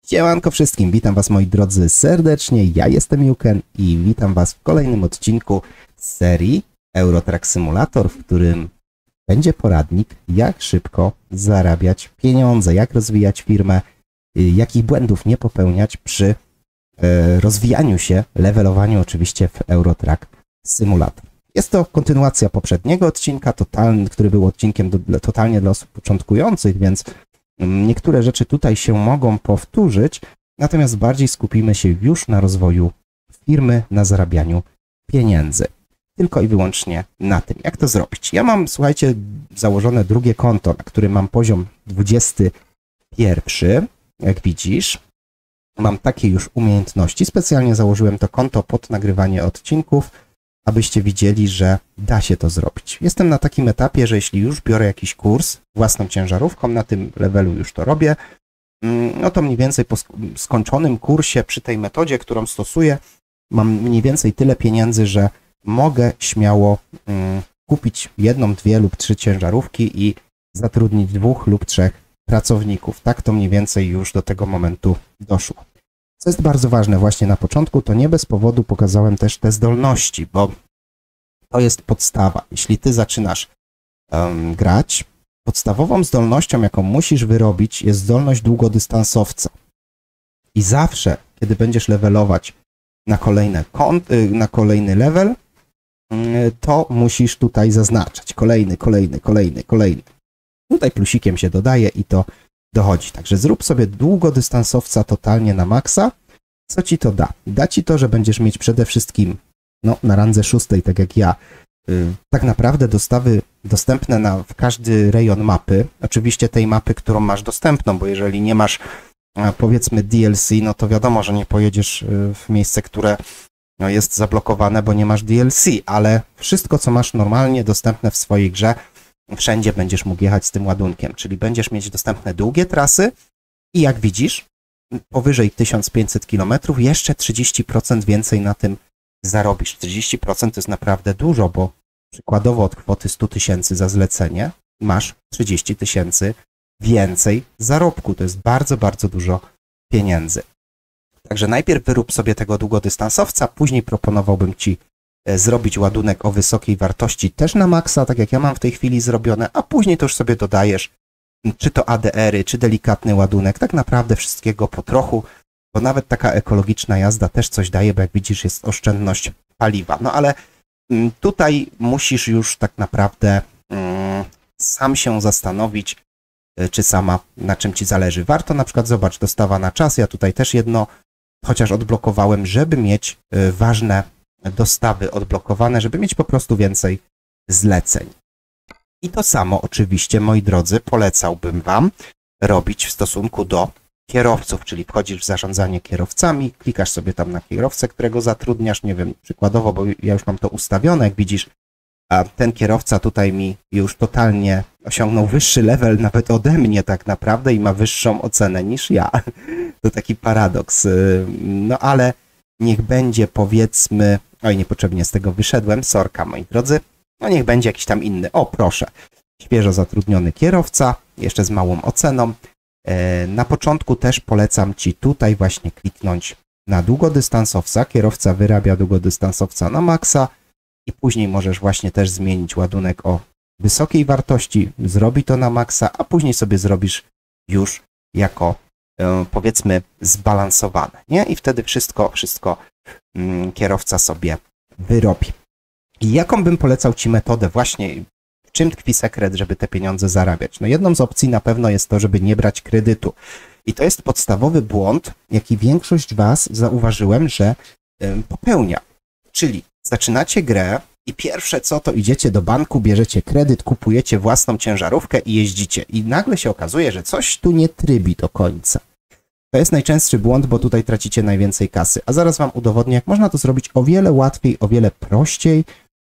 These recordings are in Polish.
Siemanko wszystkim, witam was moi drodzy serdecznie, ja jestem Juken i witam was w kolejnym odcinku z serii Eurotrack Simulator, w którym będzie poradnik, jak szybko zarabiać pieniądze, jak rozwijać firmę, jakich błędów nie popełniać przy rozwijaniu się, levelowaniu oczywiście w Eurotrack Simulator. Jest to kontynuacja poprzedniego odcinka, który był odcinkiem totalnie dla osób początkujących, więc niektóre rzeczy tutaj się mogą powtórzyć, natomiast bardziej skupimy się już na rozwoju firmy, na zarabianiu pieniędzy. Tylko i wyłącznie na tym. Jak to zrobić? Ja mam, słuchajcie, założone drugie konto, na którym mam poziom 21. Jak widzisz, mam takie już umiejętności. Specjalnie założyłem to konto pod nagrywanie odcinków, abyście widzieli, że da się to zrobić. Jestem na takim etapie, że jeśli już biorę jakiś kurs własną ciężarówką, na tym levelu już to robię, no to mniej więcej po skończonym kursie przy tej metodzie, którą stosuję, mam mniej więcej tyle pieniędzy, że mogę śmiało kupić 1, 2 lub 3 ciężarówki i zatrudnić 2 lub 3 pracowników. Tak to mniej więcej już do tego momentu doszło. Co jest bardzo ważne właśnie na początku, to nie bez powodu pokazałem też te zdolności, bo to jest podstawa. Jeśli ty zaczynasz grać, podstawową zdolnością, jaką musisz wyrobić, jest zdolność długodystansowca. I zawsze, kiedy będziesz levelować na kolejny level, to musisz tutaj zaznaczać. Kolejny. Tutaj plusikiem się dodaje i to dochodzi. Także zrób sobie długodystansowca totalnie na maksa. Co ci to da? Da ci to, że będziesz mieć przede wszystkim na randze 6, tak jak ja, tak naprawdę dostawy dostępne w każdy rejon mapy. Oczywiście tej mapy, którą masz dostępną, bo jeżeli nie masz powiedzmy DLC, no to wiadomo, że nie pojedziesz w miejsce, które jest zablokowane, bo nie masz DLC, ale wszystko, co masz normalnie dostępne w swojej grze, wszędzie będziesz mógł jechać z tym ładunkiem, czyli będziesz mieć dostępne długie trasy i jak widzisz, powyżej 1500 km jeszcze 30% więcej na tym zarobisz. 40% to jest naprawdę dużo, bo przykładowo od kwoty 100 000 za zlecenie masz 30 000 więcej zarobku. To jest bardzo, bardzo dużo pieniędzy. Także najpierw wyrób sobie tego długodystansowca, później proponowałbym ci zrobić ładunek o wysokiej wartości też na maksa, tak jak ja mam w tej chwili zrobione, a później to już sobie dodajesz czy to ADR-y, czy delikatny ładunek, tak naprawdę wszystkiego po trochu, bo nawet taka ekologiczna jazda też coś daje, bo jak widzisz jest oszczędność paliwa. No ale tutaj musisz już tak naprawdę sam się zastanowić, czy sama, na czym ci zależy. Warto na przykład, zobacz, dostawa na czas, ja tutaj też jedno chociaż odblokowałem, żeby mieć ważne dostawy odblokowane, żeby mieć po prostu więcej zleceń. I to samo oczywiście, moi drodzy, polecałbym wam robić w stosunku do kierowców, czyli wchodzisz w zarządzanie kierowcami, klikasz sobie tam na kierowcę, którego zatrudniasz, nie wiem, przykładowo, bo ja już mam to ustawione, jak widzisz, a ten kierowca tutaj mi już totalnie osiągnął wyższy level nawet ode mnie tak naprawdę i ma wyższą ocenę niż ja. To taki paradoks. No ale niech będzie, powiedzmy, oj, niepotrzebnie z tego wyszedłem, sorka, moi drodzy, no niech będzie jakiś tam inny, o proszę, świeżo zatrudniony kierowca, jeszcze z małą oceną. Na początku też polecam ci tutaj właśnie kliknąć na długodystansowca, kierowca wyrabia długodystansowca na maksa i później możesz właśnie też zmienić ładunek o wysokiej wartości, zrobi to na maksa, a później sobie zrobisz już jako powiedzmy zbalansowane, nie? I wtedy wszystko kierowca sobie wyrobi. I jaką bym polecał ci metodę właśnie, w czym tkwi sekret, żeby te pieniądze zarabiać? No jedną z opcji na pewno jest to, żeby nie brać kredytu. I to jest podstawowy błąd, jaki większość was zauważyłem, że popełnia. Czyli zaczynacie grę i pierwsze co, to idziecie do banku, bierzecie kredyt, kupujecie własną ciężarówkę i jeździcie. I nagle się okazuje, że coś tu nie trybi do końca. To jest najczęstszy błąd, bo tutaj tracicie najwięcej kasy. A zaraz wam udowodnię, jak można to zrobić o wiele łatwiej, o wiele prościej,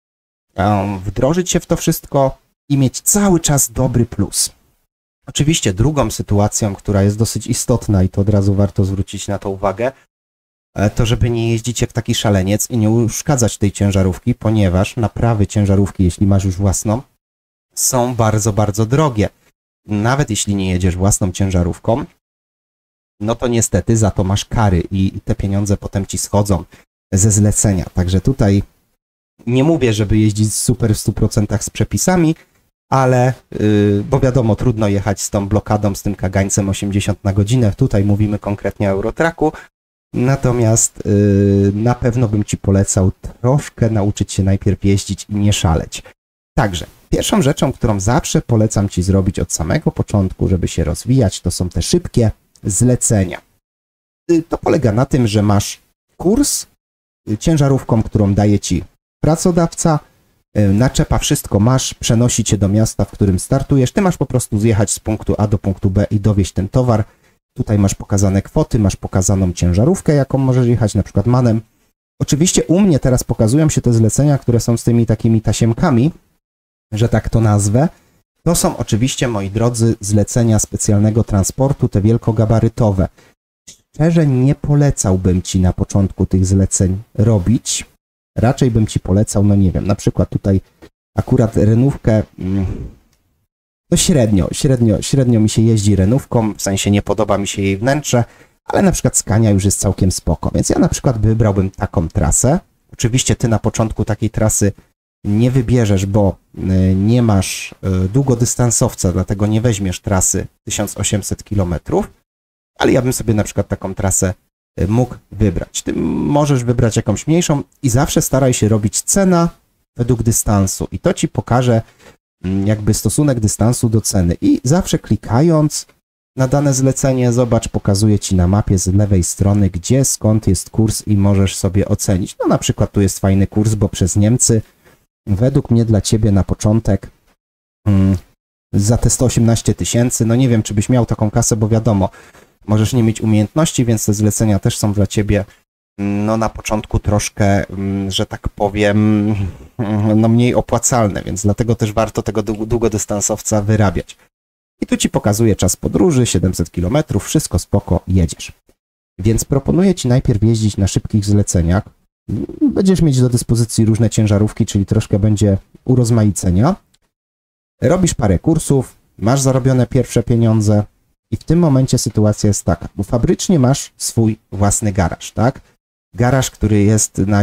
wdrożyć się w to wszystko i mieć cały czas dobry plus. Oczywiście drugą sytuacją, która jest dosyć istotna i to od razu warto zwrócić na to uwagę, to żeby nie jeździć jak taki szaleniec i nie uszkadzać tej ciężarówki, ponieważ naprawy ciężarówki, jeśli masz już własną, są bardzo, bardzo drogie. Nawet jeśli nie jedziesz własną ciężarówką, no to niestety za to masz kary i te pieniądze potem ci schodzą ze zlecenia. Także tutaj nie mówię, żeby jeździć super w 100% z przepisami, ale, bo wiadomo, trudno jechać z tą blokadą, z tym kagańcem 80 na godzinę. Tutaj mówimy konkretnie o Eurotracku. Natomiast na pewno bym ci polecał troszkę nauczyć się najpierw jeździć i nie szaleć. Także pierwszą rzeczą, którą zawsze polecam ci zrobić od samego początku, żeby się rozwijać, to są te szybkie zlecenia. To polega na tym, że masz kurs ciężarówką, którą daje ci pracodawca, naczepa, wszystko masz, przenosi cię do miasta, w którym startujesz. Ty masz po prostu zjechać z punktu A do punktu B i dowieźć ten towar. Tutaj masz pokazane kwoty, masz pokazaną ciężarówkę, jaką możesz jechać, na przykład MAN-em. Oczywiście u mnie teraz pokazują się te zlecenia, które są z tymi takimi tasiemkami, że tak to nazwę. To są oczywiście, moi drodzy, zlecenia specjalnego transportu, te wielkogabarytowe. Szczerze nie polecałbym ci na początku tych zleceń robić. Raczej bym ci polecał, no nie wiem, na przykład tutaj akurat renówkę, to średnio mi się jeździ renówką, w sensie nie podoba mi się jej wnętrze, ale na przykład Scania już jest całkiem spoko, więc ja na przykład wybrałbym taką trasę. Oczywiście ty na początku takiej trasy nie wybierzesz, bo nie masz długodystansowca, dlatego nie weźmiesz trasy 1800 km, ale ja bym sobie na przykład taką trasę mógł wybrać. Ty możesz wybrać jakąś mniejszą i zawsze staraj się robić cena według dystansu i to ci pokaże jakby stosunek dystansu do ceny i zawsze klikając na dane zlecenie, zobacz, pokazuje ci na mapie z lewej strony, gdzie, skąd jest kurs i możesz sobie ocenić. No na przykład tu jest fajny kurs, bo przez Niemcy według mnie dla ciebie na początek za te 118 000, no nie wiem, czy byś miał taką kasę, bo wiadomo, możesz nie mieć umiejętności, więc te zlecenia też są dla ciebie no na początku troszkę, że tak powiem, no mniej opłacalne, więc dlatego też warto tego długodystansowca wyrabiać. I tu ci pokazuje czas podróży, 700 km, wszystko spoko, jedziesz. Więc proponuję ci najpierw jeździć na szybkich zleceniach. Będziesz mieć do dyspozycji różne ciężarówki, czyli troszkę będzie urozmaicenia. Robisz parę kursów, masz zarobione pierwsze pieniądze i w tym momencie sytuacja jest taka, bo fabrycznie masz swój własny garaż, tak? Garaż, który jest na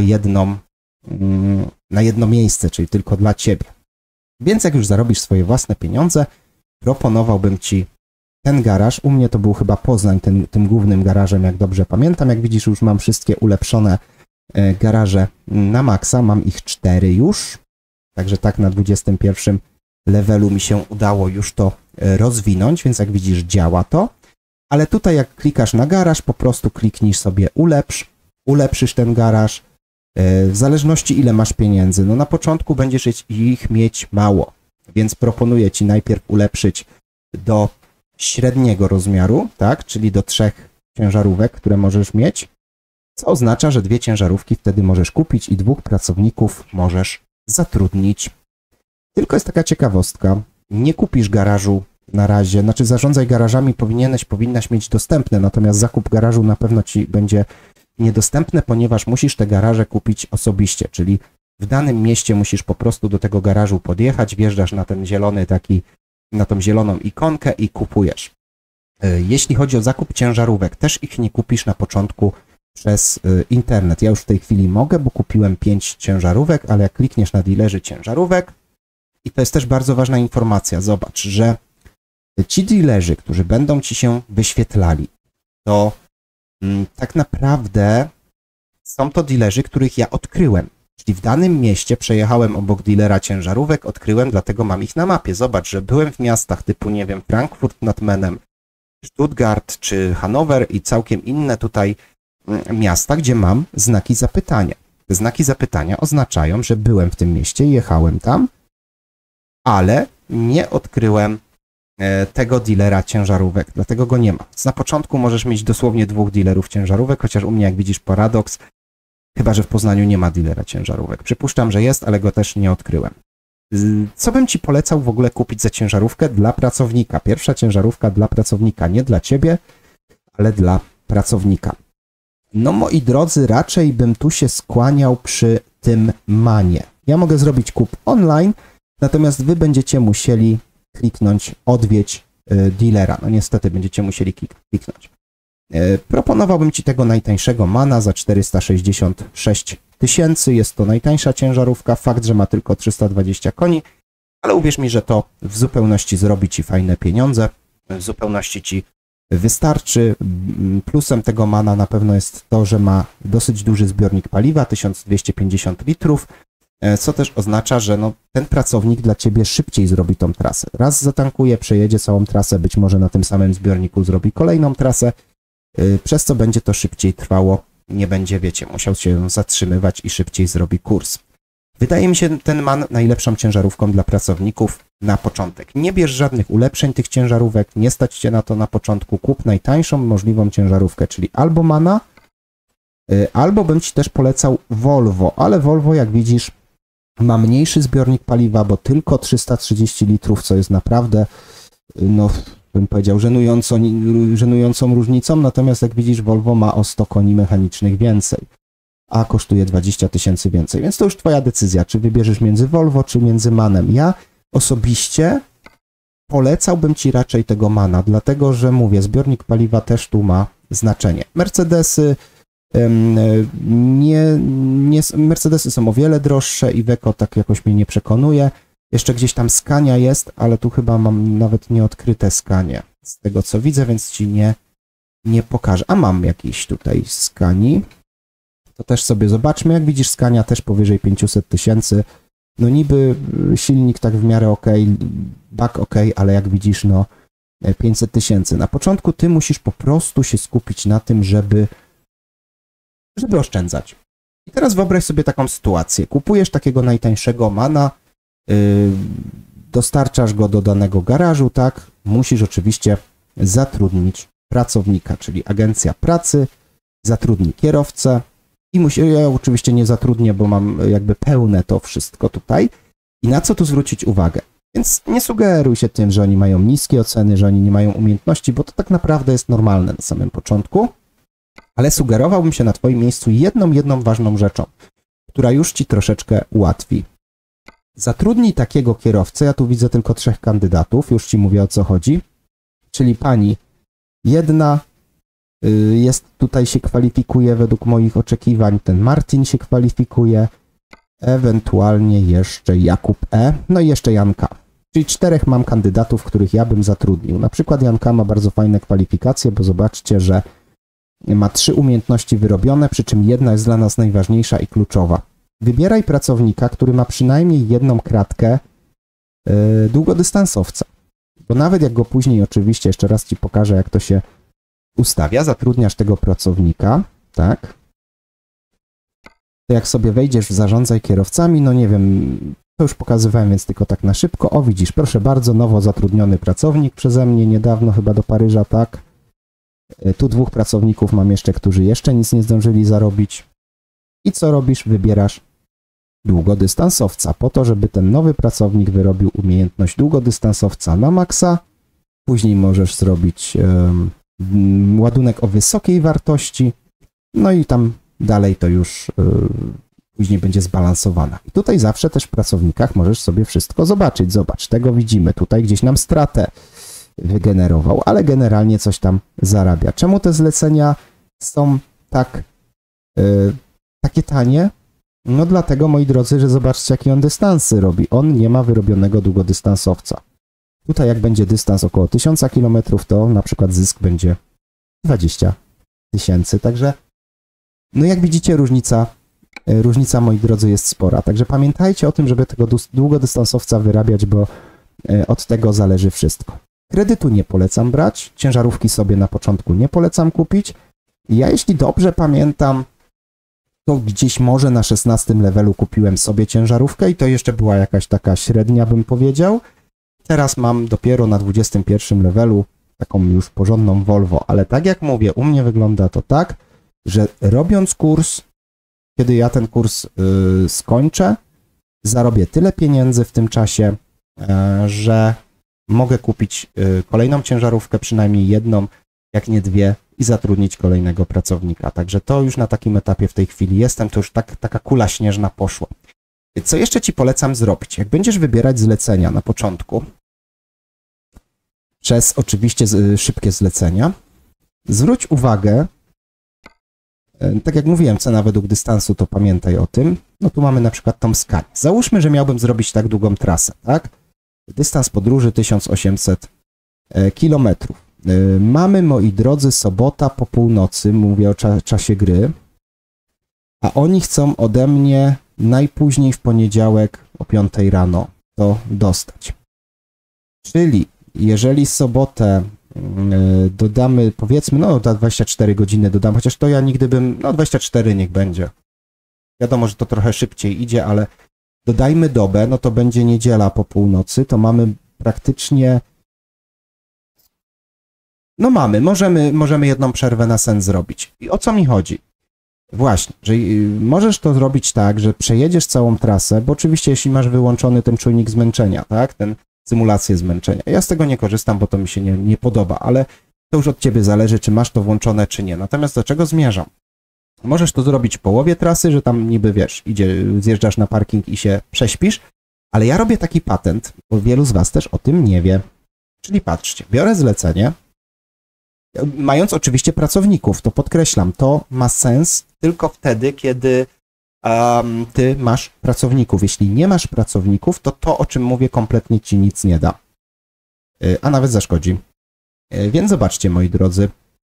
jedno miejsce, czyli tylko dla ciebie. Więc jak już zarobisz swoje własne pieniądze, proponowałbym ci ten garaż. U mnie to był chyba Poznań, tym głównym garażem, jak dobrze pamiętam. Jak widzisz, już mam wszystkie ulepszone garaże na maksa. Mam ich 4 już. Także tak na 21 levelu mi się udało już to rozwinąć, więc jak widzisz, działa to. Ale tutaj jak klikasz na garaż, po prostu kliknij sobie ulepszysz ten garaż. W zależności ile masz pieniędzy. No na początku będziesz ich mieć mało, więc proponuję ci najpierw ulepszyć do średniego rozmiaru, tak, czyli do 3 ciężarówek, które możesz mieć, co oznacza, że 2 ciężarówki wtedy możesz kupić i 2 pracowników możesz zatrudnić. Tylko jest taka ciekawostka, nie kupisz garażu na razie, znaczy zarządzaj garażami powinnaś mieć dostępne, natomiast zakup garażu na pewno ci będzie niedostępne, ponieważ musisz te garaże kupić osobiście, czyli w danym mieście musisz po prostu do tego garażu podjechać, wjeżdżasz na ten zielony na tą zieloną ikonkę i kupujesz. Jeśli chodzi o zakup ciężarówek, też ich nie kupisz na początku przez internet. Ja już w tej chwili mogę, bo kupiłem 5 ciężarówek, ale jak klikniesz na dealerzy ciężarówek, i to jest też bardzo ważna informacja, zobacz, że ci dealerzy, którzy będą ci się wyświetlali, to tak naprawdę są to dealerzy, których ja odkryłem. Czyli w danym mieście przejechałem obok dealera ciężarówek, odkryłem, dlatego mam ich na mapie. Zobacz, że byłem w miastach typu, nie wiem, Frankfurt nad Menem, Stuttgart czy Hannover i całkiem inne tutaj miasta, gdzie mam znaki zapytania. Te znaki zapytania oznaczają, że byłem w tym mieście, jechałem tam, ale nie odkryłem tego dealera ciężarówek, dlatego go nie ma. Na początku możesz mieć dosłownie 2 dealerów ciężarówek, chociaż u mnie, jak widzisz, paradoks, chyba że w Poznaniu nie ma dealera ciężarówek. Przypuszczam, że jest, ale go też nie odkryłem. Co bym ci polecał w ogóle kupić za ciężarówkę dla pracownika? Pierwsza ciężarówka dla pracownika, nie dla ciebie, ale dla pracownika. No moi drodzy, raczej bym tu się skłaniał przy tym MAN-ie. Ja mogę zrobić kup online, natomiast wy będziecie musieli kliknąć odwiedź dealera. No niestety będziecie musieli kliknąć. Proponowałbym Ci tego najtańszego MANa za 466 tysięcy. Jest to najtańsza ciężarówka. Fakt, że ma tylko 320 koni, ale uwierz mi, że to w zupełności zrobi Ci fajne pieniądze. W zupełności Ci wystarczy. Plusem tego MANa na pewno jest to, że ma dosyć duży zbiornik paliwa, 1250 litrów, co też oznacza, że no, ten pracownik dla Ciebie szybciej zrobi tą trasę. Raz zatankuje, przejedzie całą trasę, być może na tym samym zbiorniku zrobi kolejną trasę, przez co będzie to szybciej trwało, nie będzie, wiecie, musiał się zatrzymywać i szybciej zrobi kurs. Wydaje mi się ten MAN najlepszą ciężarówką dla pracowników na początek. Nie bierz żadnych ulepszeń tych ciężarówek, nie stać Cię na to na początku, kup najtańszą możliwą ciężarówkę, czyli albo MANa, albo bym Ci też polecał Volvo, ale Volvo, jak widzisz, ma mniejszy zbiornik paliwa, bo tylko 330 litrów, co jest naprawdę, no bym powiedział, żenującą różnicą, natomiast jak widzisz, Volvo ma o 100 koni mechanicznych więcej, a kosztuje 20 tysięcy więcej, więc to już Twoja decyzja, czy wybierzesz między Volvo, czy między MANem. Ja osobiście polecałbym Ci raczej tego MANa, dlatego, że mówię, zbiornik paliwa też tu ma znaczenie. Mercedesy są o wiele droższe, Iveco tak jakoś mnie nie przekonuje. Jeszcze gdzieś tam Scania jest, ale tu chyba mam nawet nieodkryte Scanie, z tego co widzę, więc Ci nie pokażę. A mam jakiś tutaj Scanii. To też sobie zobaczmy. Jak widzisz, Scania też powyżej 500 tysięcy. No niby silnik tak w miarę ok, bak ok, ale jak widzisz, no 500 tysięcy. Na początku Ty musisz po prostu się skupić na tym, żeby oszczędzać. I teraz wyobraź sobie taką sytuację. Kupujesz takiego najtańszego MANa, dostarczasz go do danego garażu, tak? Musisz oczywiście zatrudnić pracownika, czyli agencja pracy, zatrudni kierowcę i ja oczywiście nie zatrudnię, bo mam jakby pełne to wszystko tutaj. I na co tu zwrócić uwagę? Więc nie sugeruj się tym, że oni mają niskie oceny, że oni nie mają umiejętności, bo to tak naprawdę jest normalne na samym początku. Ale sugerowałbym się na Twoim miejscu jedną ważną rzeczą, która już Ci troszeczkę ułatwi. Zatrudnij takiego kierowcę, ja tu widzę tylko 3 kandydatów, już Ci mówię o co chodzi, czyli pani jedna jest tutaj, się kwalifikuje według moich oczekiwań, ten Martin się kwalifikuje, ewentualnie jeszcze Jakub E, no i jeszcze Janka. Czyli 4 mam kandydatów, których ja bym zatrudnił. Na przykład Janka ma bardzo fajne kwalifikacje, bo zobaczcie, że ma 3 umiejętności wyrobione, przy czym jedna jest dla nas najważniejsza i kluczowa. Wybieraj pracownika, który ma przynajmniej jedną kratkę długodystansowca. Bo nawet jak go później, oczywiście, jeszcze raz Ci pokażę, jak to się ustawia, zatrudniasz tego pracownika, tak? To jak sobie wejdziesz w zarządzaj kierowcami, no nie wiem, to już pokazywałem, więc tylko tak na szybko. O, widzisz, proszę bardzo, nowo zatrudniony pracownik przeze mnie, niedawno chyba do Paryża, tak? Tu 2 pracowników mam jeszcze, którzy jeszcze nic nie zdążyli zarobić. I co robisz? Wybierasz długodystansowca po to, żeby ten nowy pracownik wyrobił umiejętność długodystansowca na maksa. Później możesz zrobić ładunek o wysokiej wartości. No i tam dalej to już później będzie zbalansowana. I tutaj zawsze też w pracownikach możesz sobie wszystko zobaczyć. Zobacz, tego widzimy. Tutaj gdzieś nam stratę wygenerował, ale generalnie coś tam zarabia. Czemu te zlecenia są takie tanie? No dlatego, moi drodzy, że zobaczcie, jakie on dystansy robi. On nie ma wyrobionego długodystansowca. Tutaj jak będzie dystans około 1000 km, to na przykład zysk będzie 20 tysięcy. Także, no jak widzicie, różnica, moi drodzy, jest spora. Także pamiętajcie o tym, żeby tego długodystansowca wyrabiać, bo od tego zależy wszystko. Kredytu nie polecam brać, ciężarówki sobie na początku nie polecam kupić. Ja, jeśli dobrze pamiętam, to gdzieś może na 16 levelu kupiłem sobie ciężarówkę i to jeszcze była jakaś taka średnia, bym powiedział. Teraz mam dopiero na 21 levelu taką już porządną Volvo, ale tak jak mówię, u mnie wygląda to tak, że robiąc kurs, kiedy ja ten kurs skończę, zarobię tyle pieniędzy w tym czasie, że mogę kupić kolejną ciężarówkę, przynajmniej jedną, jak nie 2 i zatrudnić kolejnego pracownika. Także to już na takim etapie w tej chwili jestem, to już taka kula śnieżna poszła. Co jeszcze Ci polecam zrobić? Jak będziesz wybierać zlecenia na początku, przez oczywiście szybkie zlecenia, zwróć uwagę, tak jak mówiłem, cena według dystansu, to pamiętaj o tym. No tu mamy na przykład tą skanię. Załóżmy, że miałbym zrobić tak długą trasę, tak? Dystans podróży 1800 km. Mamy, moi drodzy, sobota po północy, mówię o czasie gry, a oni chcą ode mnie najpóźniej w poniedziałek o 5 rano to dostać. Czyli jeżeli sobotę dodamy, powiedzmy, no 24 godziny dodam, chociaż to ja nigdy bym, no 24 niech będzie. Wiadomo, że to trochę szybciej idzie, ale dodajmy dobę, no to będzie niedziela po północy, to mamy praktycznie, no możemy jedną przerwę na sen zrobić. I o co mi chodzi? Właśnie, że możesz to zrobić tak, że przejedziesz całą trasę, bo oczywiście jeśli masz wyłączony ten czujnik zmęczenia, tak, ten symulację zmęczenia. Ja z tego nie korzystam, bo to mi się nie podoba, ale to już od ciebie zależy, czy masz to włączone, czy nie. Natomiast do czego zmierzam? Możesz to zrobić w połowie trasy, że tam niby, wiesz, zjeżdżasz na parking i się prześpisz, ale ja robię taki patent, bo wielu z was też o tym nie wie. Czyli patrzcie, biorę zlecenie, mając oczywiście pracowników, to podkreślam, to ma sens tylko wtedy, kiedy ty masz pracowników. Jeśli nie masz pracowników, to, o czym mówię, kompletnie ci nic nie da, a nawet zaszkodzi. Więc zobaczcie, moi drodzy,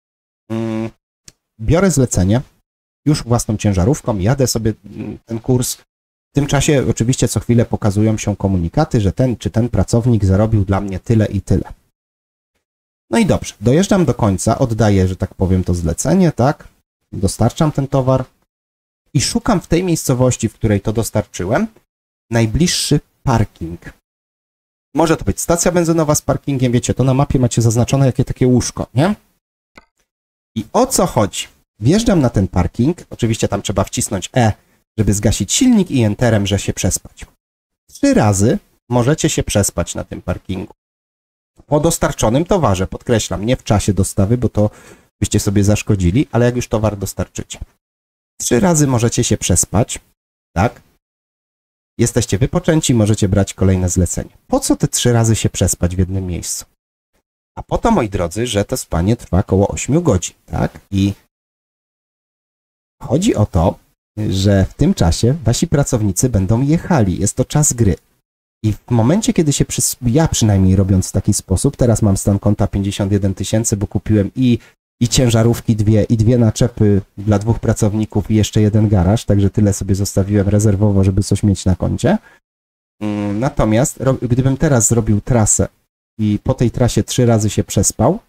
biorę zlecenie, już własną ciężarówką, jadę sobie ten kurs. W tym czasie oczywiście co chwilę pokazują się komunikaty, że ten czy ten pracownik zarobił dla mnie tyle i tyle. No i dobrze, dojeżdżam do końca, oddaję, że tak powiem, to zlecenie, tak, dostarczam ten towar i szukam w tej miejscowości, w której to dostarczyłem, najbliższy parking. Może to być stacja benzynowa z parkingiem, wiecie, to na mapie macie zaznaczone jakie takie łóżko, nie? I o co chodzi? Wjeżdżam na ten parking, oczywiście tam trzeba wcisnąć E, żeby zgasić silnik i Enterem, że się przespać. 3 razy możecie się przespać na tym parkingu. Po dostarczonym towarze, podkreślam, nie w czasie dostawy, bo to byście sobie zaszkodzili, ale jak już towar dostarczycie. 3 razy możecie się przespać, tak? Jesteście wypoczęci, możecie brać kolejne zlecenie. Po co te 3 razy się przespać w jednym miejscu? A po to, moi drodzy, że to spanie trwa około 8 godzin, tak? I chodzi o to, że w tym czasie wasi pracownicy będą jechali. Jest to czas gry. I w momencie, kiedy się, ja przynajmniej robiąc w taki sposób, teraz mam stan konta 51 000, bo kupiłem i ciężarówki 2, i 2 naczepy dla 2 pracowników i jeszcze 1 garaż, także tyle sobie zostawiłem rezerwowo, żeby coś mieć na koncie. Natomiast gdybym teraz zrobił trasę i po tej trasie 3 razy się przespał,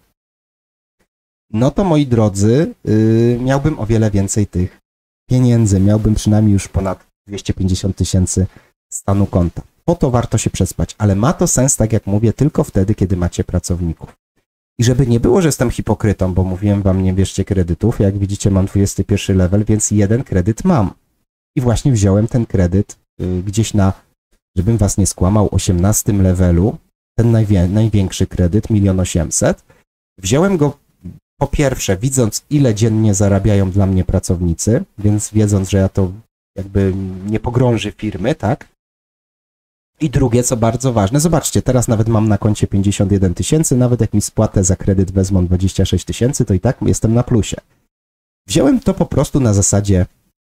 no to, moi drodzy, miałbym o wiele więcej tych pieniędzy, miałbym przynajmniej już ponad 250 000 stanu konta. Po to warto się przespać, ale ma to sens, tak jak mówię, tylko wtedy, kiedy macie pracowników. I żeby nie było, że jestem hipokrytą, bo mówiłem wam, nie bierzcie kredytów, jak widzicie mam 21 level, więc 1 kredyt mam. I właśnie wziąłem ten kredyt gdzieś na, żebym was nie skłamał, 18 levelu, ten największy kredyt, 1 800 000. Wziąłem go po pierwsze, widząc, ile dziennie zarabiają dla mnie pracownicy, więc wiedząc, że ja to jakby nie pogrąży firmy, tak? I drugie, co bardzo ważne, zobaczcie, teraz nawet mam na koncie 51 000, nawet jak mi spłatę za kredyt wezmą 26 000, to i tak jestem na plusie. Wziąłem to po prostu na zasadzie,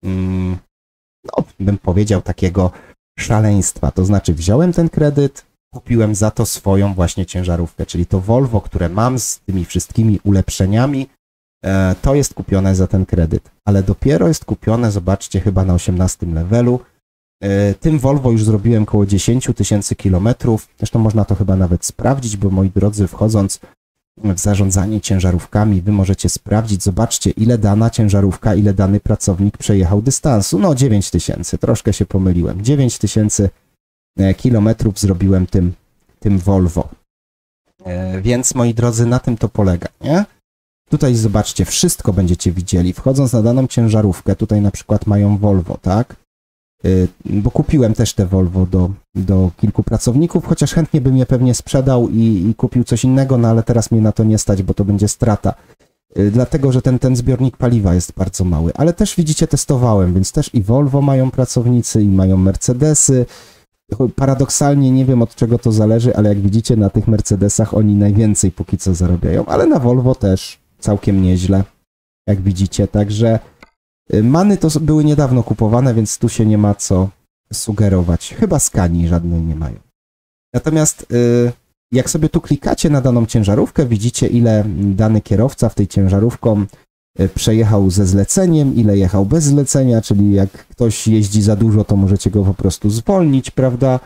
no, bym powiedział, takiego szaleństwa, to znaczy wziąłem ten kredyt, kupiłem za to swoją właśnie ciężarówkę, czyli to Volvo, które mam z tymi wszystkimi ulepszeniami, to jest kupione za ten kredyt, ale dopiero jest kupione, zobaczcie, chyba na 18 levelu. Tym Volvo już zrobiłem około 10 000 kilometrów, zresztą można to chyba nawet sprawdzić, bo moi drodzy, wchodząc w zarządzanie ciężarówkami, wy możecie sprawdzić, zobaczcie, ile dana ciężarówka, ile dany pracownik przejechał dystansu. No 9 000, troszkę się pomyliłem, 9 000 kilometrów zrobiłem tym Volvo. Więc, moi drodzy, na tym to polega, nie? Tutaj zobaczcie, wszystko będziecie widzieli, wchodząc na daną ciężarówkę, tutaj na przykład mają Volvo, tak? Bo kupiłem też te Volvo do kilku pracowników, chociaż chętnie bym je pewnie sprzedał i kupił coś innego, no ale teraz mnie na to nie stać, bo to będzie strata. Dlatego, że ten zbiornik paliwa jest bardzo mały. Ale też widzicie, testowałem, więc też i Volvo mają pracownicy, i mają Mercedesy. Paradoksalnie nie wiem, od czego to zależy, ale jak widzicie, na tych Mercedesach oni najwięcej póki co zarabiają, ale na Volvo też całkiem nieźle, jak widzicie. Także many to były niedawno kupowane, więc tu się nie ma co sugerować. Chyba skani żadnej nie mają. Natomiast jak sobie tu klikacie na daną ciężarówkę, widzicie, ile dany kierowca w tej ciężarówką przejechał ze zleceniem, ile jechał bez zlecenia, czyli jak ktoś jeździ za dużo, to możecie go po prostu zwolnić, prawda?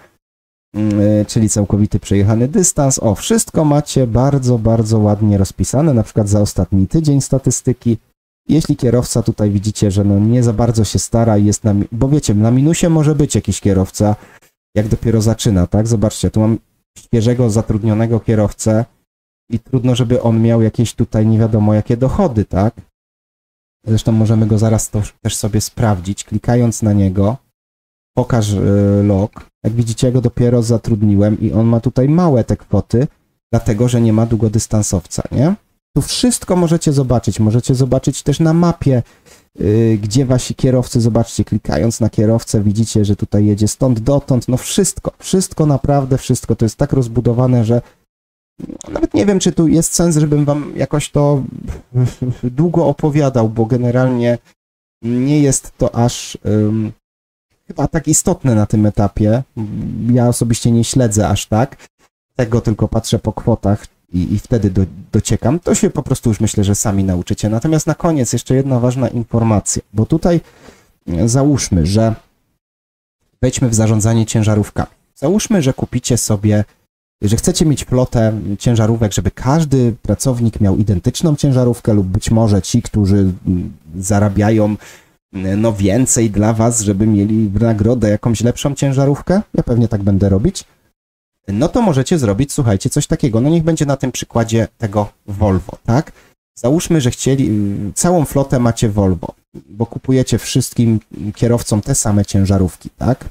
Czyli całkowity przejechany dystans. O, wszystko macie bardzo, bardzo ładnie rozpisane, na przykład za ostatni tydzień statystyki. Jeśli kierowca tutaj widzicie, że no nie za bardzo się stara i jest bo wiecie, na minusie może być jakiś kierowca, jak dopiero zaczyna, tak? Zobaczcie, tu mam świeżego zatrudnionego kierowcę i trudno, żeby on miał jakieś tutaj nie wiadomo jakie dochody, tak? Zresztą możemy go zaraz też sobie sprawdzić, klikając na niego. Pokaż log. Jak widzicie, ja go dopiero zatrudniłem i on ma tutaj małe te kwoty, dlatego, że nie ma długodystansowca, nie? Tu wszystko możecie zobaczyć też na mapie, gdzie wasi kierowcy, zobaczcie, klikając na kierowcę, widzicie, że tutaj jedzie stąd dotąd, no wszystko, naprawdę wszystko, to jest tak rozbudowane, że nawet nie wiem, czy tu jest sens, żebym wam jakoś to długo opowiadał, bo generalnie nie jest to aż chyba tak istotne na tym etapie. Ja osobiście nie śledzę aż tak tego, tylko patrzę po kwotach i wtedy dociekam. To się po prostu już myślę, że sami nauczycie. Natomiast na koniec jeszcze jedna ważna informacja, bo tutaj załóżmy, że wejdźmy w zarządzanie ciężarówkami. Załóżmy, że kupicie sobie, że chcecie mieć flotę ciężarówek, żeby każdy pracownik miał identyczną ciężarówkę lub być może ci, którzy zarabiają no więcej dla was, żeby mieli w nagrodę jakąś lepszą ciężarówkę. Ja pewnie tak będę robić. No to możecie zrobić, słuchajcie, coś takiego. No niech będzie na tym przykładzie tego Volvo, tak? Załóżmy, że całą flotę macie Volvo, bo kupujecie wszystkim kierowcom te same ciężarówki, tak?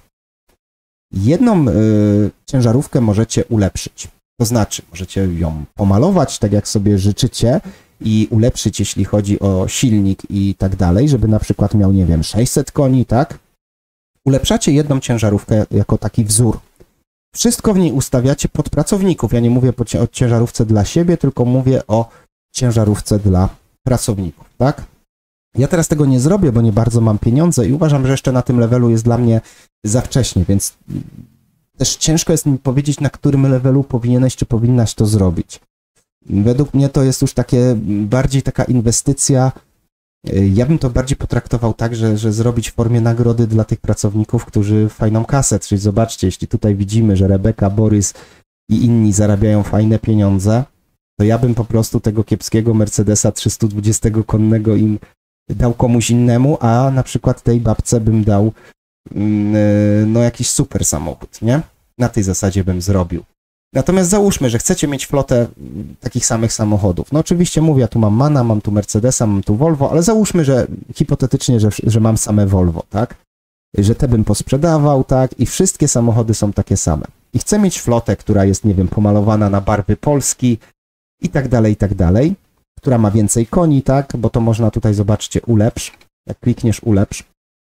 Jedną ciężarówkę możecie ulepszyć. To znaczy, możecie ją pomalować tak, jak sobie życzycie i ulepszyć, jeśli chodzi o silnik i tak dalej, żeby na przykład miał, nie wiem, 600 koni, tak? Ulepszacie jedną ciężarówkę jako taki wzór. Wszystko w niej ustawiacie pod pracowników. Ja nie mówię o ciężarówce dla siebie, tylko mówię o ciężarówce dla pracowników, tak? Ja teraz tego nie zrobię, bo nie bardzo mam pieniądze i uważam, że jeszcze na tym levelu jest dla mnie za wcześnie, więc też ciężko jest mi powiedzieć, na którym levelu powinieneś czy powinnaś to zrobić. Według mnie to jest już bardziej taka inwestycja. Ja bym to bardziej potraktował tak, że zrobić w formie nagrody dla tych pracowników, którzy fajną kasę, czyli zobaczcie, jeśli tutaj widzimy, że Rebeka, Borys i inni zarabiają fajne pieniądze, to ja bym po prostu tego kiepskiego Mercedesa 320-konnego im dał komuś innemu, a na przykład tej babce bym dał no jakiś super samochód, nie? Na tej zasadzie bym zrobił. Natomiast załóżmy, że chcecie mieć flotę takich samych samochodów. No oczywiście mówię, ja tu mam Mana, mam tu Mercedesa, mam tu Volvo, ale załóżmy, że hipotetycznie, że mam same Volvo, tak? Że te bym posprzedawał, tak? I wszystkie samochody są takie same. I chcę mieć flotę, która jest, nie wiem, pomalowana na barwy Polski i tak dalej, która ma więcej koni, tak? Bo to można tutaj, zobaczcie, ulepsz. Jak klikniesz ulepsz,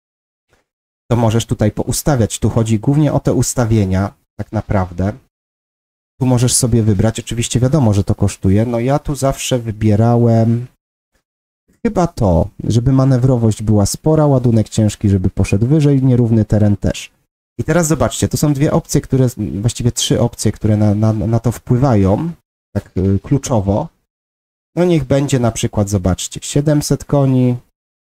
to możesz tutaj poustawiać. Tu chodzi głównie o te ustawienia, tak naprawdę. Tu możesz sobie wybrać, oczywiście wiadomo, że to kosztuje, no ja tu zawsze wybierałem chyba to, żeby manewrowość była spora, ładunek ciężki, żeby poszedł wyżej, nierówny teren też. I teraz zobaczcie, to są dwie opcje, właściwie trzy opcje, które na to wpływają, tak kluczowo. No niech będzie na przykład, zobaczcie, 700 koni,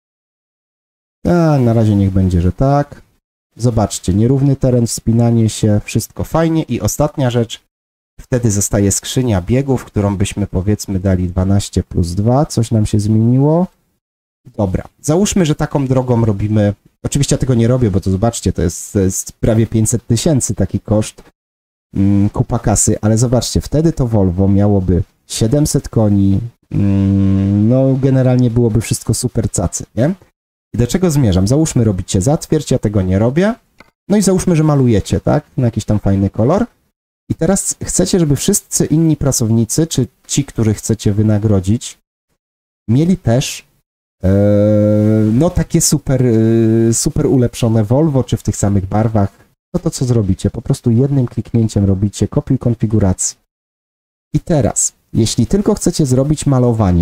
na razie niech będzie, że tak. Zobaczcie, nierówny teren, wspinanie się, wszystko fajnie i ostatnia rzecz, wtedy zostaje skrzynia biegów, którą byśmy powiedzmy dali 12 plus 2, coś nam się zmieniło. Dobra, załóżmy, że taką drogą robimy, oczywiście ja tego nie robię, bo to zobaczcie, to jest prawie 500 000 taki koszt, kupa kasy, ale zobaczcie, wtedy to Volvo miałoby 700 koni, no generalnie byłoby wszystko super cacy, nie? I do czego zmierzam? Załóżmy, robicie zatwierdź, ja tego nie robię, no i załóżmy, że malujecie, tak, na jakiś tam fajny kolor. I teraz chcecie, żeby wszyscy inni pracownicy, czy ci, których chcecie wynagrodzić, mieli też no takie super ulepszone Volvo, czy w tych samych barwach. No to co zrobicie? Po prostu jednym kliknięciem robicie kopiuj konfiguracji. I teraz, jeśli tylko chcecie zrobić malowania,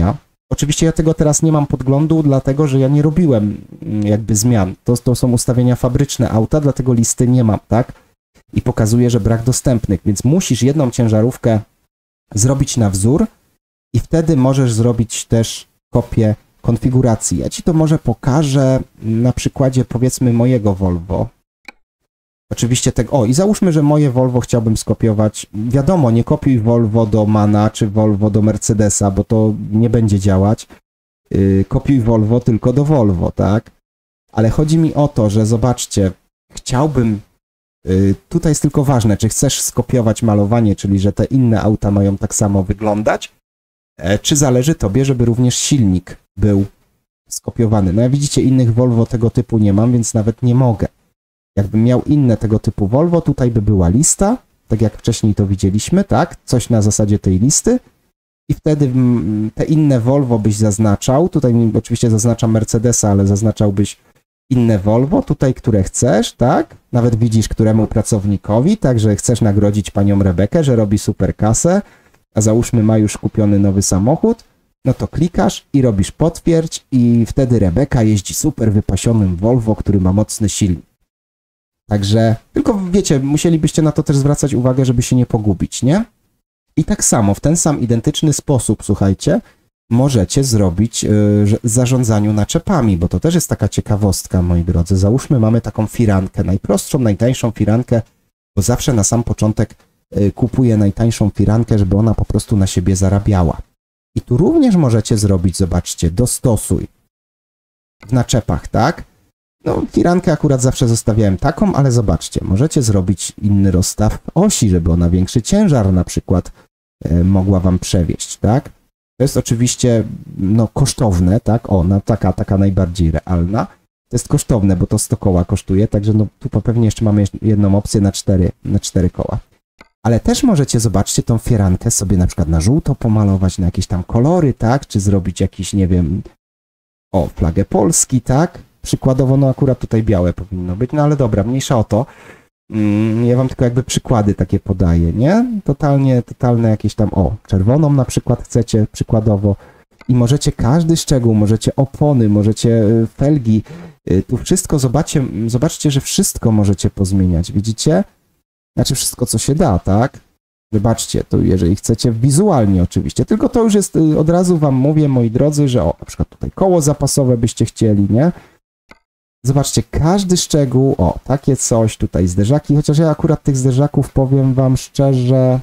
Oczywiście ja tego teraz nie mam podglądu, dlatego że ja nie robiłem jakby zmian. To są ustawienia fabryczne auta, dlatego listy nie mam, tak? I pokazuje, że brak dostępnych, więc musisz jedną ciężarówkę zrobić na wzór i wtedy możesz zrobić też kopię konfiguracji. Ja Ci to może pokażę na przykładzie, powiedzmy, mojego Volvo. Oczywiście tego, i załóżmy, że moje Volvo chciałbym skopiować. Wiadomo, nie kopiuj Volvo do MANa czy Volvo do Mercedesa, bo to nie będzie działać. Kopiuj Volvo tylko do Volvo, tak? Ale chodzi mi o to, że zobaczcie, chciałbym, tutaj jest tylko ważne, czy chcesz skopiować malowanie, czyli że te inne auta mają tak samo wyglądać, czy zależy Tobie, żeby również silnik był skopiowany. No jak widzicie, innych Volvo tego typu nie mam, więc nawet nie mogę. Jakbym miał inne tego typu Volvo, tutaj by była lista, tak jak wcześniej to widzieliśmy, tak? Coś na zasadzie tej listy i wtedy te inne Volvo byś zaznaczał. Tutaj oczywiście zaznaczam Mercedesa, ale zaznaczałbyś inne Volvo, tutaj, które chcesz, tak? Nawet widzisz, któremu pracownikowi, także chcesz nagrodzić panią Rebekę, że robi super kasę, a załóżmy ma już kupiony nowy samochód, no to klikasz i robisz potwierdź i wtedy Rebeka jeździ super wypasionym Volvo, który ma mocny silnik. Także, tylko wiecie, musielibyście na to też zwracać uwagę, żeby się nie pogubić, nie? I tak samo, w ten sam identyczny sposób, słuchajcie, możecie zrobić w zarządzaniu naczepami, bo to też jest taka ciekawostka, moi drodzy. Załóżmy, mamy taką firankę, najprostszą, najtańszą firankę, bo zawsze na sam początek kupuję najtańszą firankę, żeby ona po prostu na siebie zarabiała. I tu również możecie zrobić, zobaczcie, dostosuj w naczepach, tak? No, firankę akurat zawsze zostawiałem taką, ale zobaczcie, możecie zrobić inny rozstaw osi, żeby ona większy ciężar na przykład mogła wam przewieźć, tak? To jest oczywiście, no, kosztowne, tak? Taka najbardziej realna. To jest kosztowne, bo to 100 koła kosztuje, także no, tu pewnie jeszcze mamy jedną opcję na 4 koła. Ale też możecie, zobaczcie, tą firankę sobie na przykład na żółto pomalować, na jakieś tam kolory, tak? Czy zrobić jakiś, nie wiem, flagę Polski, tak? Przykładowo, no akurat tutaj białe powinno być, no ale dobra, mniejsza o to. Ja wam tylko jakby przykłady takie podaję, nie? Totalne jakieś tam, czerwoną na przykład chcecie przykładowo i możecie każdy szczegół, możecie opony, możecie felgi, tu wszystko, zobaczcie, że wszystko możecie pozmieniać, widzicie? Znaczy wszystko, co się da, tak? Wybaczcie, to jeżeli chcecie wizualnie oczywiście, tylko to już jest, od razu wam mówię, moi drodzy, że na przykład tutaj koło zapasowe byście chcieli, nie? Zobaczcie, każdy szczegół, takie coś, tutaj zderzaki, chociaż ja akurat tych zderzaków, powiem wam szczerze,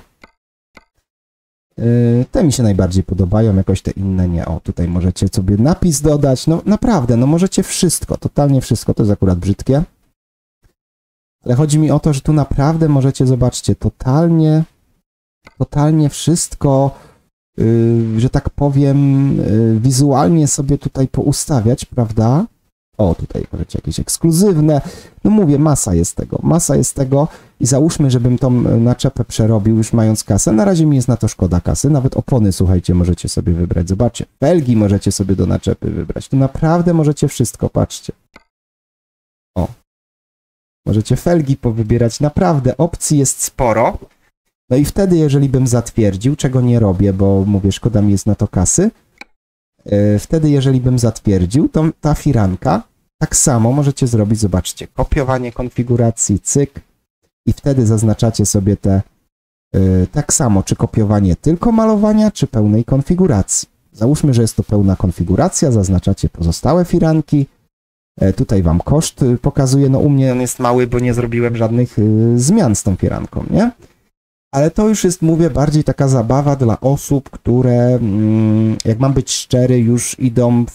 te mi się najbardziej podobają, jakoś te inne nie. Tutaj możecie sobie napis dodać, no naprawdę, no możecie wszystko, totalnie wszystko, to jest akurat brzydkie, ale chodzi mi o to, że tu naprawdę możecie, zobaczcie, totalnie wszystko, że tak powiem, wizualnie sobie tutaj poustawiać, prawda? Tutaj możecie jakieś ekskluzywne. No mówię, masa jest tego i załóżmy, żebym tą naczepę przerobił już mając kasę. Na razie mi jest na to szkoda kasy. Nawet opony, słuchajcie, możecie sobie wybrać. Zobaczcie, felgi możecie sobie do naczepy wybrać. Tu naprawdę możecie wszystko, patrzcie. Możecie felgi powybierać. Naprawdę, opcji jest sporo. No i wtedy, jeżeli bym zatwierdził, czego nie robię, bo mówię, szkoda mi jest na to kasy, wtedy, jeżeli bym zatwierdził, to ta firanka, tak samo możecie zrobić, zobaczcie, kopiowanie konfiguracji, cyk, i wtedy zaznaczacie sobie tak samo, czy kopiowanie tylko malowania, czy pełnej konfiguracji. Załóżmy, że jest to pełna konfiguracja, zaznaczacie pozostałe firanki, tutaj wam koszt pokazuje, no u mnie on jest mały, bo nie zrobiłem żadnych zmian z tą firanką, nie? Ale to już jest, mówię, bardziej taka zabawa dla osób, które, jak mam być szczery, już idą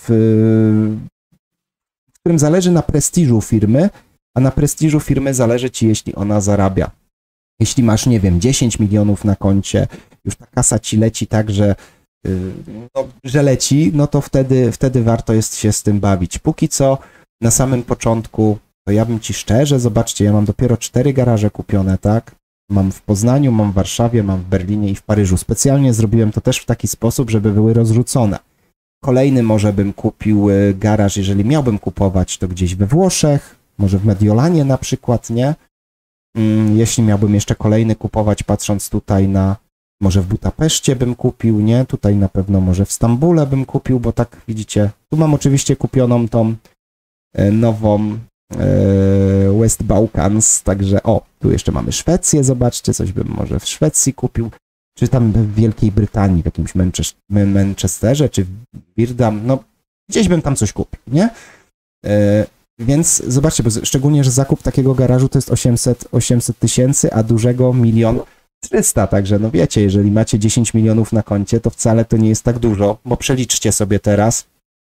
którym zależy na prestiżu firmy, a na prestiżu firmy zależy ci, jeśli ona zarabia. Jeśli masz, nie wiem, 10 milionów na koncie, już ta kasa ci leci tak, że leci, no to wtedy warto jest się z tym bawić. Póki co, na samym początku, to ja bym ci szczerze, zobaczcie, ja mam dopiero 4 garaże kupione, tak? Mam w Poznaniu, mam w Warszawie, mam w Berlinie i w Paryżu. Specjalnie zrobiłem to też w taki sposób, żeby były rozrzucone. Kolejny może bym kupił garaż, jeżeli miałbym kupować, to gdzieś we Włoszech, może w Mediolanie na przykład, nie? Jeśli miałbym jeszcze kolejny kupować, patrząc tutaj na Może w Budapeszcie bym kupił, nie? Tutaj na pewno może w Stambule bym kupił, bo tak widzicie, tu mam oczywiście kupioną tą nową West Balkans, także tu jeszcze mamy Szwecję, zobaczcie, coś bym może w Szwecji kupił, czy tam w Wielkiej Brytanii, w jakimś Manchesterze, czy w Birdam, no gdzieś bym tam coś kupił, nie? Więc zobaczcie, bo szczególnie, że zakup takiego garażu to jest 800 tysięcy, a dużego 1 300 000, także no wiecie, jeżeli macie 10 milionów na koncie, to wcale to nie jest tak dużo, bo przeliczcie sobie teraz,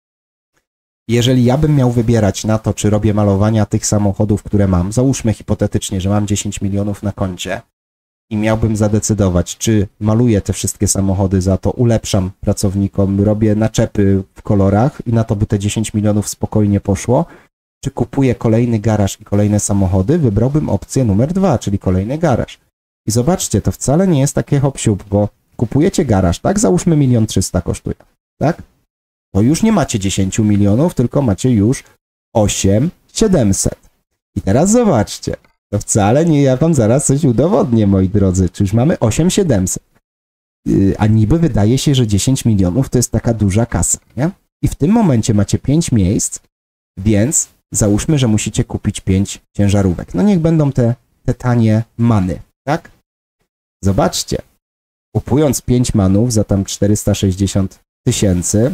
jeżeli ja bym miał wybierać na to, czy robię malowania tych samochodów, które mam, załóżmy hipotetycznie, że mam 10 milionów na koncie i miałbym zadecydować, czy maluję te wszystkie samochody, za to ulepszam pracownikom, robię naczepy w kolorach i na to by te 10 milionów spokojnie poszło, czy kupuję kolejny garaż i kolejne samochody, wybrałbym opcję numer 2, czyli kolejny garaż. I zobaczcie, to wcale nie jest takie hop-siup, bo kupujecie garaż, tak? Załóżmy 1 300 000 kosztuje, tak? To już nie macie 10 milionów, tylko macie już 8 700 000. I teraz zobaczcie, to wcale nie, ja wam zaraz coś udowodnię, moi drodzy, czy już mamy 8 700 000. A niby wydaje się, że 10 milionów to jest taka duża kasa, nie? I w tym momencie macie 5 miejsc, więc załóżmy, że musicie kupić 5 ciężarówek. No niech będą te tanie many, tak? Zobaczcie, kupując 5 manów za tam 460 000,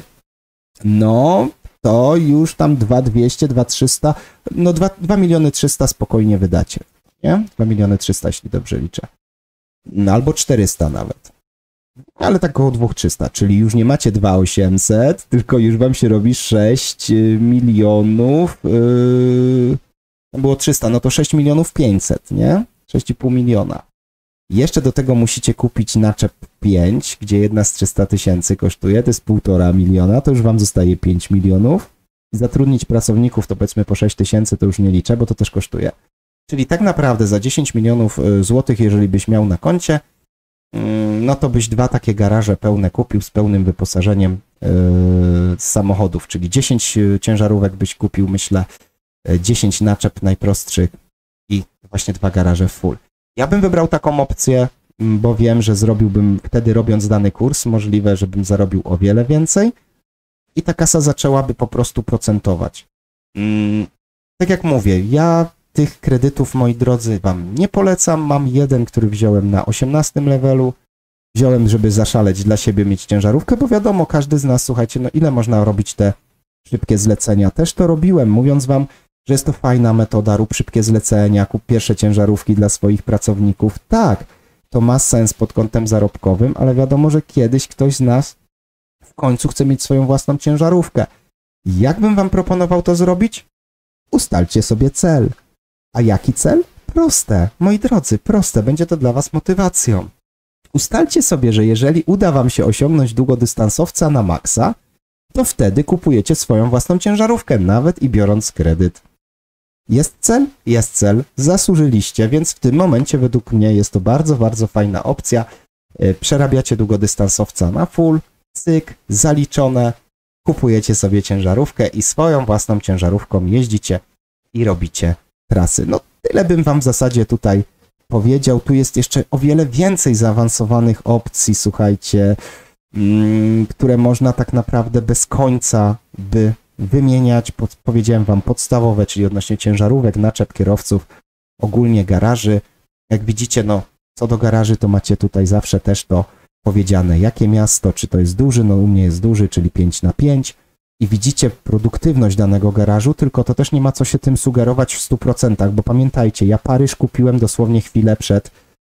no to już tam 2200, 2300, no 2 300 000 spokojnie wydacie, nie? 2 300 000, jeśli dobrze liczę. No albo 400 nawet. Ale tak około 2300, czyli już nie macie 2800, tylko już wam się robi 6 milionów, było 300, no to 6 500 000, nie? 6,5 miliona. Jeszcze do tego musicie kupić naczep 5, gdzie jedna z 300 000 kosztuje, to jest 1,5 miliona, to już wam zostaje 5 milionów. I zatrudnić pracowników to powiedzmy po 6 000 to już nie liczę, bo to też kosztuje. Czyli tak naprawdę za 10 milionów złotych, jeżeli byś miał na koncie, no to byś 2 takie garaże pełne kupił z pełnym wyposażeniem samochodów, czyli 10 ciężarówek byś kupił, myślę, 10 naczep najprostszych i właśnie 2 garaże full. Ja bym wybrał taką opcję, bo wiem, że zrobiłbym wtedy, robiąc dany kurs, możliwe, żebym zarobił o wiele więcej i ta kasa zaczęłaby po prostu procentować. Tak jak mówię, ja tych kredytów, moi drodzy, wam nie polecam. Mam jeden, który wziąłem na 18 levelu. Wziąłem, żeby zaszaleć dla siebie, mieć ciężarówkę, bo wiadomo, każdy z nas, słuchajcie, no ile można robić te szybkie zlecenia? Też to robiłem, mówiąc wam, że jest to fajna metoda, rób szybkie zlecenia, kup pierwsze ciężarówki dla swoich pracowników. Tak, to ma sens pod kątem zarobkowym, ale wiadomo, że kiedyś ktoś z nas w końcu chce mieć swoją własną ciężarówkę. Jak bym wam proponował to zrobić? Ustalcie sobie cel. A jaki cel? Proste, moi drodzy, proste. Będzie to dla was motywacją. Ustalcie sobie, że jeżeli uda wam się osiągnąć długodystansowca na maksa, to wtedy kupujecie swoją własną ciężarówkę, nawet i biorąc kredyt. Jest cel? Jest cel. Zasłużyliście, więc w tym momencie według mnie jest to bardzo, bardzo fajna opcja. Przerabiacie długodystansowca na full, cyk, zaliczone, kupujecie sobie ciężarówkę i swoją własną ciężarówką jeździcie i robicie trasy. No tyle bym wam w zasadzie tutaj powiedział. Tu jest jeszcze o wiele więcej zaawansowanych opcji, słuchajcie, które można tak naprawdę bez końca by wymieniać. Powiedziałem wam podstawowe, czyli odnośnie ciężarówek, naczep kierowców, ogólnie garaży. Jak widzicie, no co do garaży, to macie tutaj zawsze też to powiedziane, jakie miasto, czy to jest duży, no u mnie jest duży, czyli 5/5 i widzicie produktywność danego garażu, tylko to też nie ma co się tym sugerować w 100%, bo pamiętajcie, ja Paryż kupiłem dosłownie chwilę przed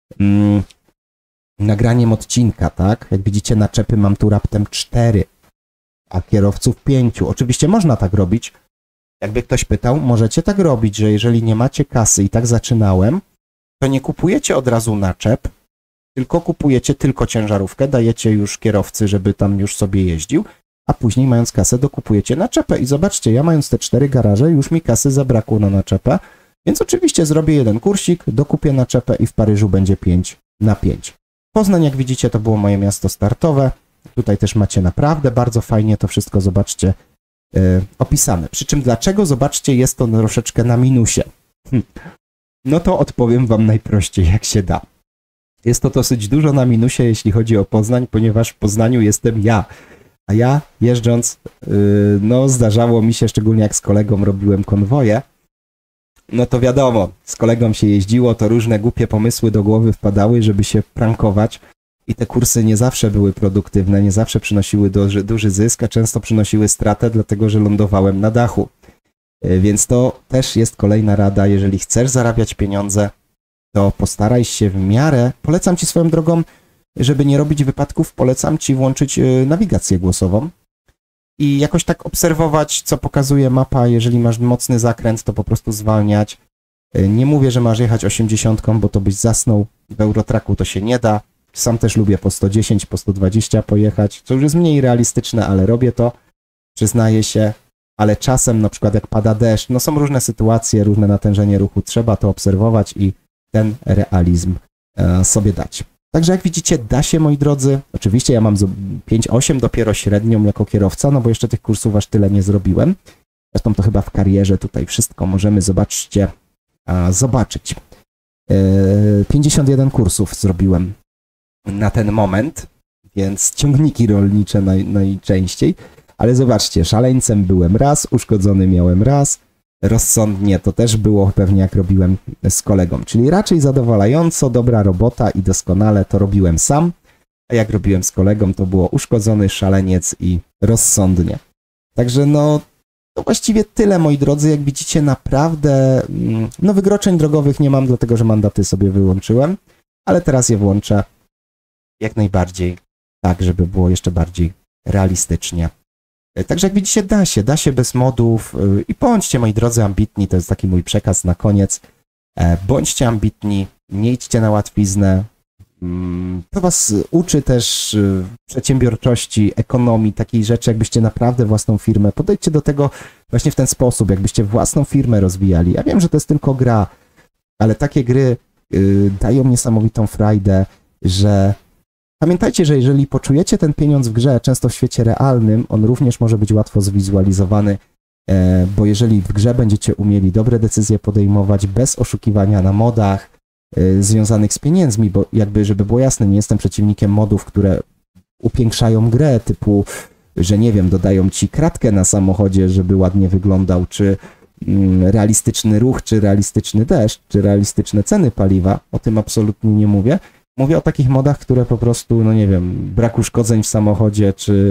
nagraniem odcinka, tak? Jak widzicie, naczepy mam tu raptem 4, a kierowców 5. Oczywiście można tak robić. Jakby ktoś pytał, możecie tak robić, że jeżeli nie macie kasy i tak zaczynałem, to nie kupujecie od razu naczep, tylko kupujecie tylko ciężarówkę, dajecie już kierowcy, żeby tam już sobie jeździł, a później mając kasę dokupujecie naczepę. I zobaczcie, ja mając te 4 garaże, już mi kasy zabrakło na naczepę, więc oczywiście zrobię jeden kursik, dokupię naczepę i w Paryżu będzie 5/5. Poznań, jak widzicie, to było moje miasto startowe. Tutaj też macie naprawdę bardzo fajnie to wszystko, zobaczcie, opisane. Przy czym dlaczego, zobaczcie, jest to troszeczkę na minusie? No to odpowiem wam najprościej, jak się da. Jest to dosyć dużo na minusie, jeśli chodzi o Poznań, ponieważ w Poznaniu jestem ja. A ja jeżdżąc, no zdarzało mi się, szczególnie jak z kolegą robiłem konwoje, no to wiadomo, z kolegą się jeździło, to różne głupie pomysły do głowy wpadały, żeby się prankować i te kursy nie zawsze były produktywne, nie zawsze przynosiły duży zysk, a często przynosiły stratę, dlatego że lądowałem na dachu. Więc to też jest kolejna rada, jeżeli chcesz zarabiać pieniądze, to postaraj się w miarę, polecam Ci swoją drogą, żeby nie robić wypadków, polecam Ci włączyć nawigację głosową i jakoś tak obserwować, co pokazuje mapa. Jeżeli masz mocny zakręt, to po prostu zwalniać. Nie mówię, że masz jechać 80, bo to byś zasnął. W Eurotracku to się nie da. Sam też lubię po 110, po 120 pojechać, co już jest mniej realistyczne, ale robię to, przyznaję się. Ale czasem, na przykład jak pada deszcz, no są różne sytuacje, różne natężenie ruchu, trzeba to obserwować i ten realizm sobie dać. Także jak widzicie, da się, moi drodzy. Oczywiście ja mam 5-8 dopiero średnią jako kierowca, no bo jeszcze tych kursów aż tyle nie zrobiłem. Zresztą to chyba w karierze tutaj wszystko możemy, zobaczyć. 51 kursów zrobiłem na ten moment, więc ciągniki rolnicze najczęściej. Ale zobaczcie, szaleńcem byłem raz, uszkodzony miałem raz, rozsądnie to też było pewnie jak robiłem z kolegą. Czyli raczej zadowalająco, dobra robota i doskonale to robiłem sam, a jak robiłem z kolegą, to było uszkodzony, szaleniec i rozsądnie. Także no, to właściwie tyle, moi drodzy. Jak widzicie, naprawdę, no wykroczeń drogowych nie mam, dlatego że mandaty sobie wyłączyłem, ale teraz je włączę jak najbardziej tak, żeby było jeszcze bardziej realistycznie. Także jak widzicie, da się bez modów i bądźcie, moi drodzy, ambitni, to jest taki mój przekaz na koniec. Bądźcie ambitni, nie idźcie na łatwiznę. To was uczy też przedsiębiorczości, ekonomii, takiej rzeczy, jakbyście naprawdę własną firmę, podejdźcie do tego właśnie w ten sposób, jakbyście własną firmę rozwijali. Ja wiem, że to jest tylko gra, ale takie gry dają niesamowitą frajdę, że pamiętajcie, że jeżeli poczujecie ten pieniądz w grze, często w świecie realnym, on również może być łatwo zwizualizowany, bo jeżeli w grze będziecie umieli dobre decyzje podejmować bez oszukiwania na modach związanych z pieniędzmi, bo jakby, żeby było jasne, nie jestem przeciwnikiem modów, które upiększają grę, typu, że nie wiem, dodają ci kratkę na samochodzie, żeby ładnie wyglądał, czy realistyczny ruch, czy realistyczny deszcz, czy realistyczne ceny paliwa, o tym absolutnie nie mówię. Mówię o takich modach, które po prostu, no nie wiem, brak uszkodzeń w samochodzie,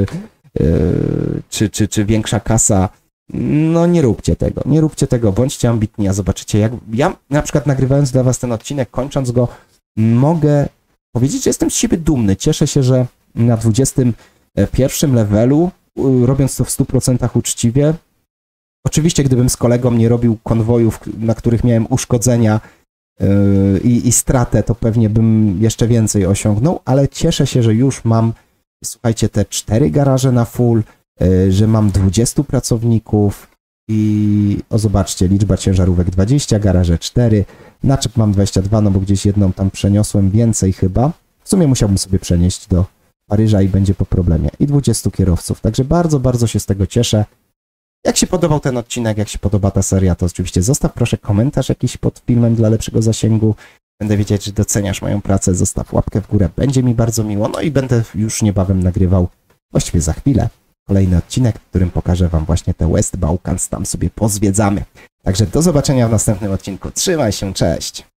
czy większa kasa. No nie róbcie tego, bądźcie ambitni, a zobaczycie, jak ja na przykład nagrywając dla was ten odcinek, kończąc go, mogę powiedzieć, że jestem z siebie dumny. Cieszę się, że na 21 levelu, robiąc to w 100% uczciwie, oczywiście gdybym z kolegą nie robił konwojów, na których miałem uszkodzenia, i stratę, to pewnie bym jeszcze więcej osiągnął, ale cieszę się, że już mam, słuchajcie, te 4 garaże na full, że mam 20 pracowników i zobaczcie, liczba ciężarówek 20, garaże 4, naczep mam 22, no bo gdzieś jedną tam przeniosłem więcej chyba. W sumie musiałbym sobie przenieść do Paryża i będzie po problemie. I 20 kierowców, także bardzo, bardzo się z tego cieszę. Jak się podobał ten odcinek, jak się podoba ta seria, to oczywiście zostaw proszę komentarz jakiś pod filmem dla lepszego zasięgu. Będę wiedzieć, że doceniasz moją pracę, zostaw łapkę w górę, będzie mi bardzo miło. No i będę już niebawem nagrywał, właściwie za chwilę, kolejny odcinek, w którym pokażę wam właśnie te West Balkans, tam sobie pozwiedzamy. Także do zobaczenia w następnym odcinku. Trzymaj się, cześć!